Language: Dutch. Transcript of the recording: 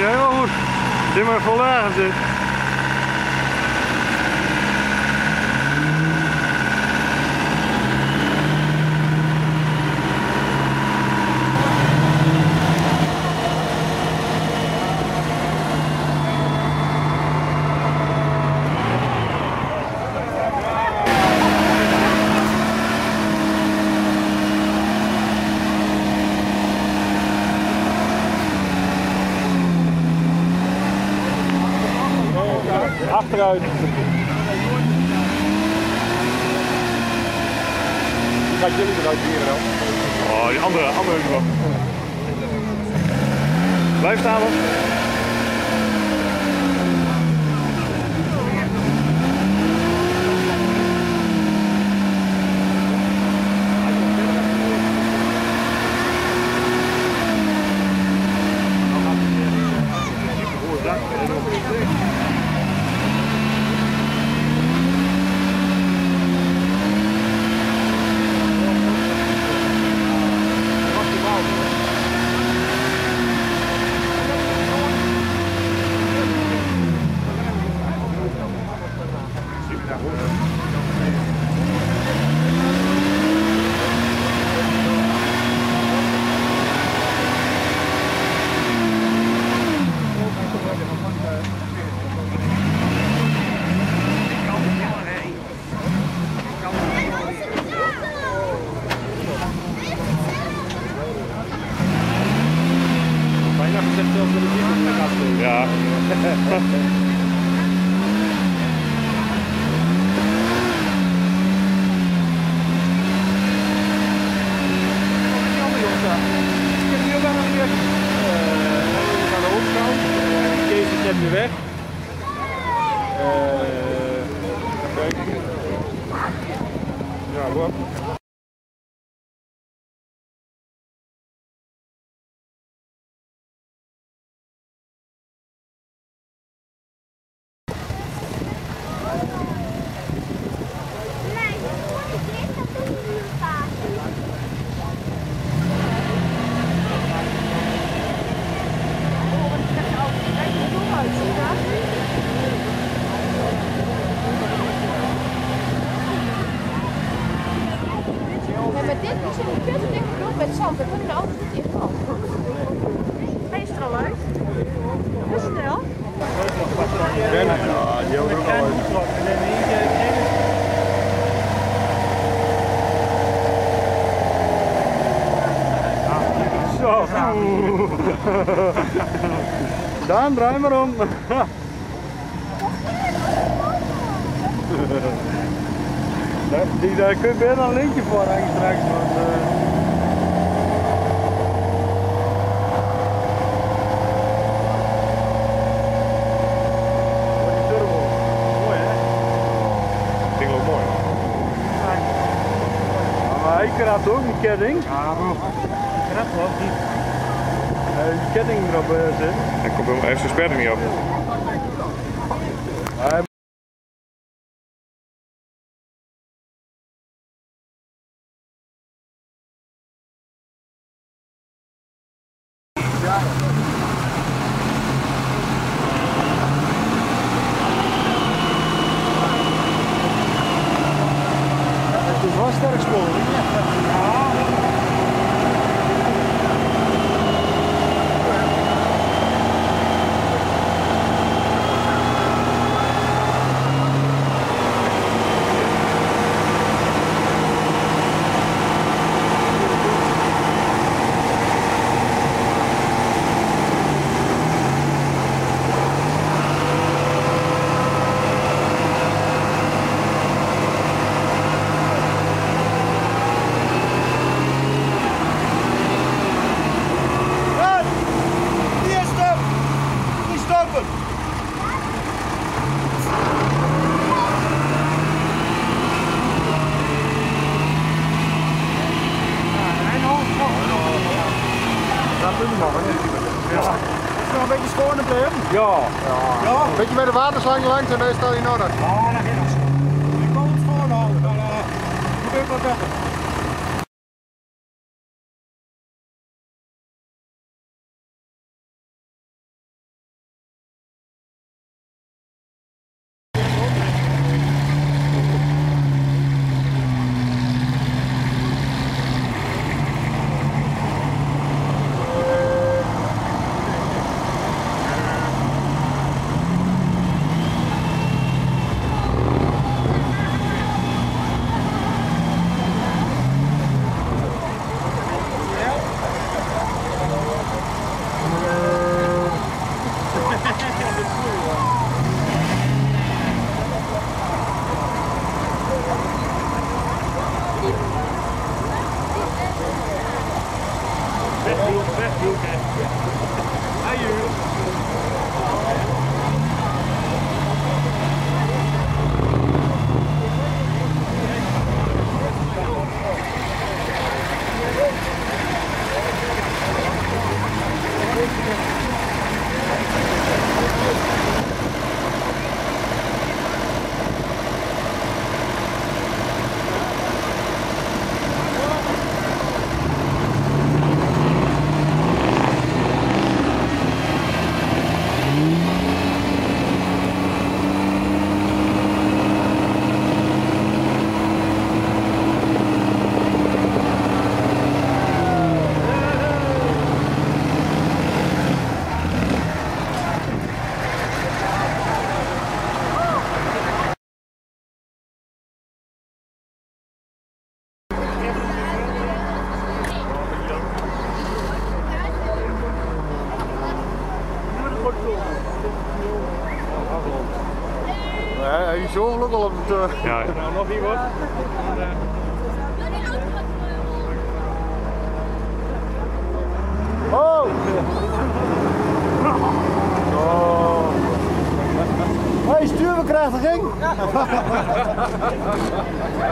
je helemaal goed. Zit maar vol ergens in. Achteruit. Kijk jullie eruit hier wel. Oh, die andere nog. Blijf staan hoor. Ja. Kees is net weer weg. Ja, hoor. Maar dit is een veel te dikke grond met zand, daar kunnen we altijd niet in komen. Hij is er al uit. Hoe snel? Ja, die ook nog al Zo. Daan, draai maar om. Daar kun je bijna een linkje voor hangen straks. Hij krabt ook een ketting. Ja, bro. Krabt wel niet. Die ketting erop zit. Hij heeft zijn sper er niet op. Het is wel sterk spoor. Een beetje schoon en blijven? Ja. Ja. Een beetje met de waterslang langs en dan is dat in orde. Ja, dat is het. Ik kan het schoon houden, dan gebeurt wat beter. hij is zo ongelukkig op het... Ja. Nou, nog niet wat. Oh! Oh! Hey, stuurbekrachtiging!